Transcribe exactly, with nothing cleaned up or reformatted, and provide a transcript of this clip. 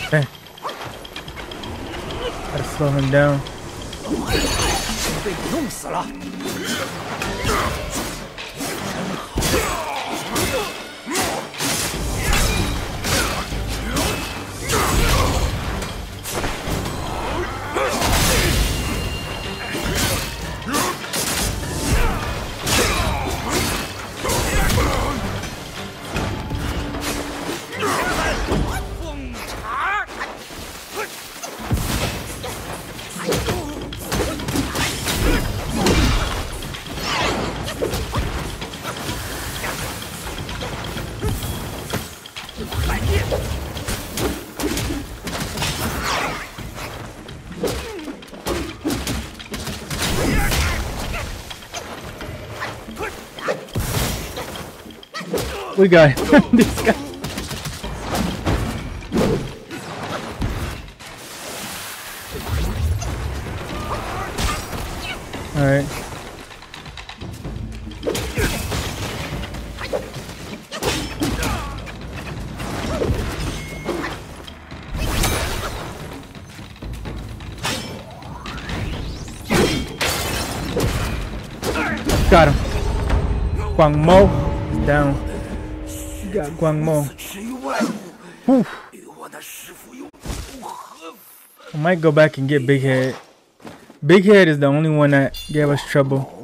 Okay. Gotta slow him down. We got this guy. All right. Got him. Guangmou is down. Got Guangmou. Whew. I might go back and get Big Head. Big Head is the only one that gave us trouble.